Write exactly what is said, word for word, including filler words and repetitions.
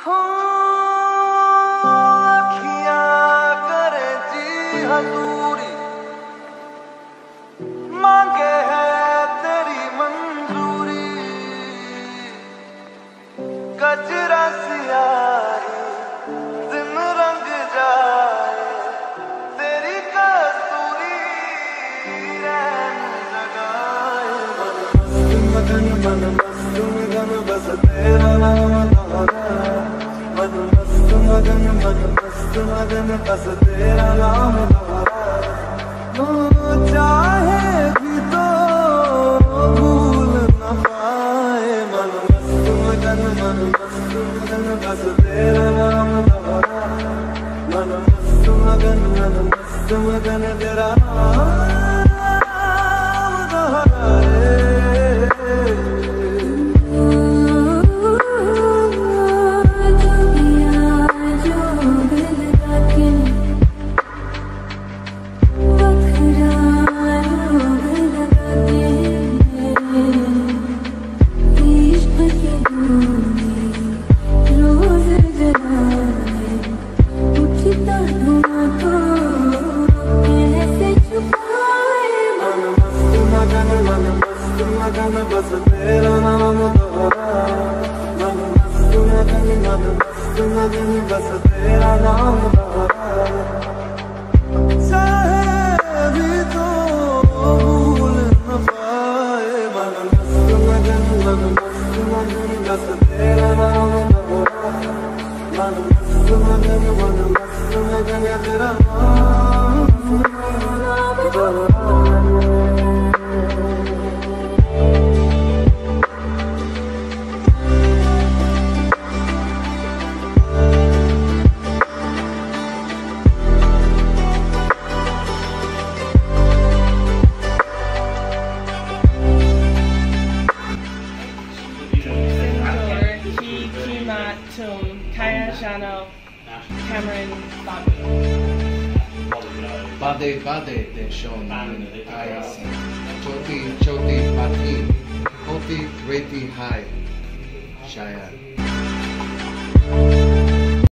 हो अखियां करे जी हजूरी, मांगे है तेरी मंजूरी। गजरा सियाही दिन रंग जाए, तेरी कसूरी रैन लगाए। मन मस्त मगन बस तेरा नाम दोहरा, मन मस्त मगन मन मस्त मगन बस तेरा नाम दोहरा। चाहे भी तो भूल न पाए, मन मस्त मगन मन मस्त मगन बस तेरा नाम दोहरा। मन मस्त मगन मन मस्त मगन तेरा नाम दोहरा। बस तेरा नाम दोहरा, मन मस्त मगन मन मस्त मगन बस तेरा नाम दोहरा। चाहे भी तो भूल न पाए, मन मस्त मगन मन मस्त मगन बस तेरा नाम दोहरा। मन मस्त मगन मन मस्त मगन तेरा नाम दोहरा। Kaya Shano, Cameron, Bobby. Bade Bade de Shon Kaya Singh, Choti Choti Pati, Kofi Reti Hai Shaya.